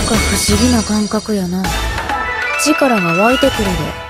か不思議な感覚やな。力が湧いてくるで。